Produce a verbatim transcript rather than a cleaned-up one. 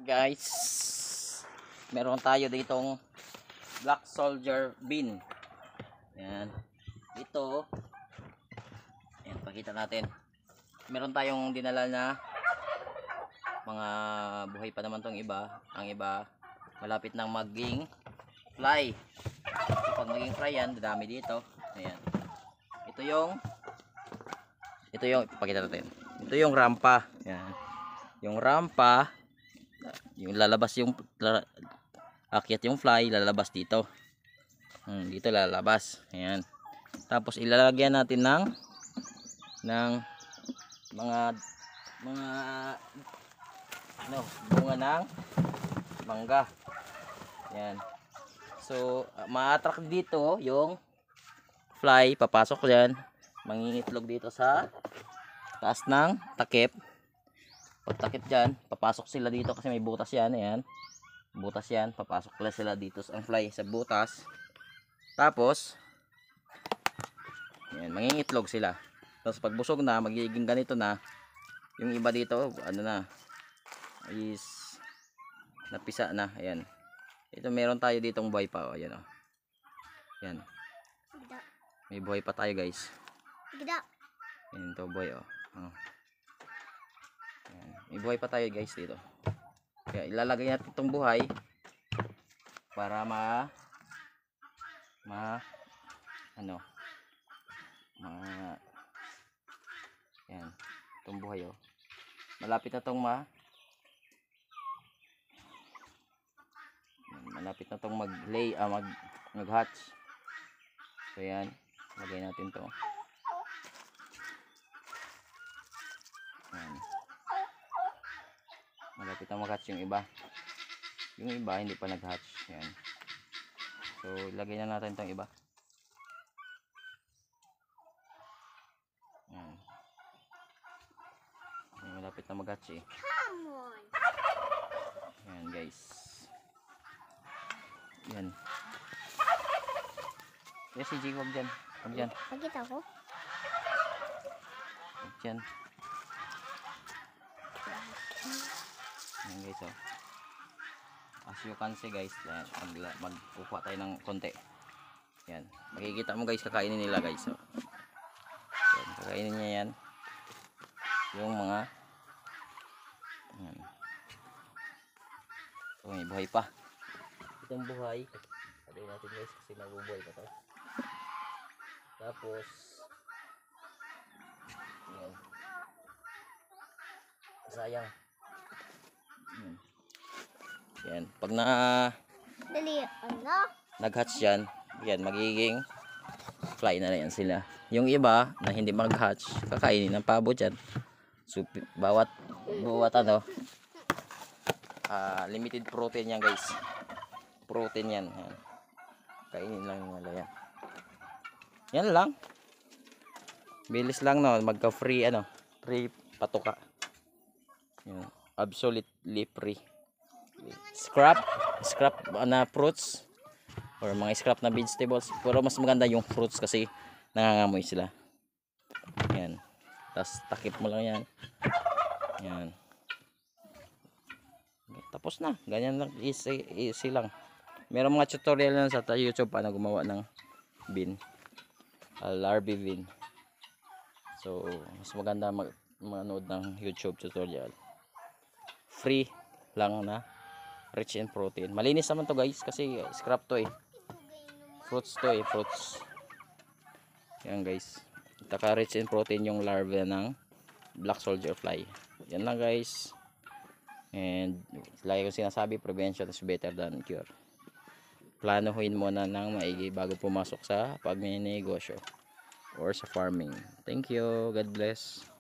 Guys, meron tayo ditong black soldier bean. Yan. Ito, yan, pakita natin. Meron tayong dinala na mga buhay pa naman tong iba. Ang iba, malapit nang maging fly. Kapag maging fly yan, dadami dito. Ayan. Ito yung, ito yung, pakita natin. Ito yung rampa. Yan. Yung rampa, yung lalabas yung akyat yung fly, lalabas dito. Hmm, dito lalabas. Ayan. Tapos ilalagyan natin ng ng mga mga ano, bunga ng mangga. Ayan. So, ma-attract dito yung fly, papasok diyan, mangingitlog dito sa taas ng takip. Pag takip dyan, papasok sila dito kasi may butas yan. Ayan. Butas yan. Papasok sila dito ang fly sa butas. Tapos, ayan, mangingitlog sila. Tapos pag busog na, magiging ganito na. Yung iba dito, ano na, is napisa na. Ayan. Ito meron tayo ditong buhay pa. O, ayan o. Ayan. May buhay pa tayo guys. Ayan ito buhay o. Oh. May buhay pa tayo guys dito. Kaya ilalagay natin itong buhay para ma ma ano ma yan, itong buhay oh. Malapit na itong ma malapit na itong mag lay ah, mag mag hatch. So yan, lagay natin to. Yan. Malapit na mag-hatch yung iba. Yung iba hindi pa nag-hatch. Yan. So, ilagay na natin itong iba. Yan. Malapit na mag-hatch eh. Yan guys. Yan. Yes, si G, wag dyan. Wag dyan. Pagkita ko. Wag dyan. Yan guys oh. As you can see guys, mag magkukuha tayo ng konti. Yan. Makikita mo guys, kakainin nila guys oh. Yan, kakainin niya yan. Yung mga yan. So, may buhay pa. Itong buhay, patayin natin guys kasi nabubuhay pa to. Tapos yan. Sayang. Hmm. Yan, pag na Dali, ano? nag-hatch yan, yan, magiging fly na yan sila. Yung iba na hindi mag-hatch, kakainin ng pabo dyan. So, bawat bawat ano, uh, limited protein yan guys. Protein yan. Yan. Kainin lang nila yan. Yan lang. Bilis lang no, magka-free ano, free patuka. Yan. Absolutely free. Scrap, scrap na fruits or mga scrap na vegetables, pero mas maganda yung fruits kasi nangangamoy sila. Yan. Tapos takip mo lang yan. Yan. Tapos na. Ganyan lang, easy, easy lang. Meron mga tutorial lang sa YouTube paano gumawa ng bean. Uh, larvae bean. So, mas maganda mag manood ng YouTube tutorial. Free lang na rich in protein. Malinis naman to guys kasi scrap to eh. Fruits to eh, fruits. Yan guys. Taka rich in protein yung larva ng black soldier fly. Yan lang guys. And lagi ko sinasabi, prevention is better than cure. Planuhin mo na ng maigi bago pumasok sa pagninegosyo or sa farming. Thank you. God bless.